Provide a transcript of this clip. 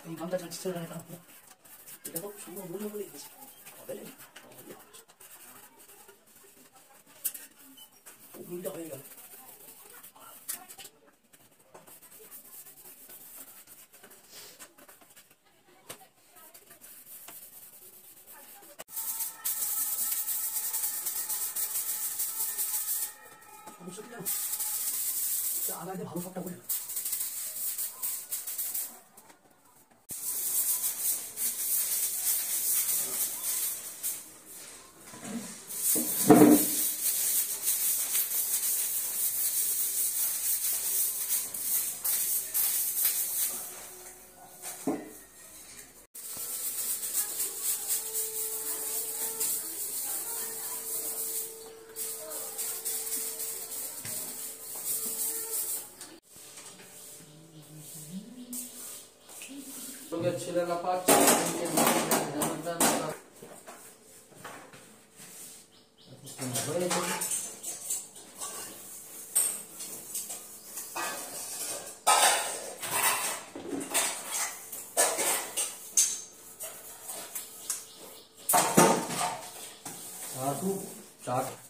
এই গানটা যাচ্ছে না এটা এটা তো সুন্দর মূল্য বলে দিয়েছে হবে উল্টা হয়ে গেল সত্যি জানো আগে ভালো সবটা করে ছেলেরা পাচ্ছে চাট